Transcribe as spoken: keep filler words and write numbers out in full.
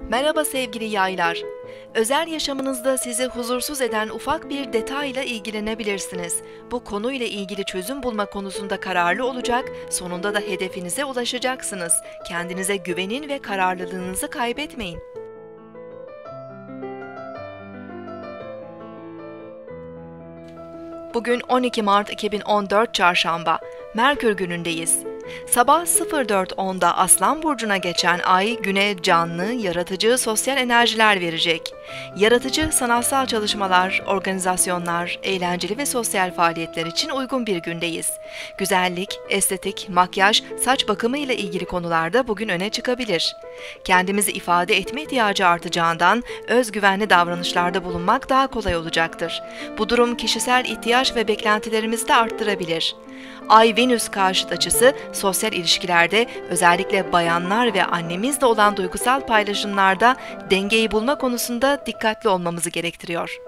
Merhaba sevgili yaylar. Özel yaşamınızda sizi huzursuz eden ufak bir detayla ilgilenebilirsiniz. Bu konuyla ilgili çözüm bulma konusunda kararlı olacak, sonunda da hedefinize ulaşacaksınız. Kendinize güvenin ve kararlılığınızı kaybetmeyin. Bugün on iki Mart iki bin on dört Çarşamba, Merkür günündeyiz. Sabah sıfır dört onda Aslan Burcu'na geçen ay güne canlı, yaratıcı, sosyal enerjiler verecek. Yaratıcı, sanatsal çalışmalar, organizasyonlar, eğlenceli ve sosyal faaliyetler için uygun bir gündeyiz. Güzellik, estetik, makyaj, saç bakımı ile ilgili konularda bugün öne çıkabilir. Kendimizi ifade etme ihtiyacı artacağından özgüvenli davranışlarda bulunmak daha kolay olacaktır. Bu durum kişisel ihtiyaç ve beklentilerimizi de arttırabilir. Ay-Venüs karşıt açısı sosyal ilişkilerde, özellikle bayanlar ve annemizle olan duygusal paylaşımlarda dengeyi bulma konusunda dikkatli olmamızı gerektiriyor.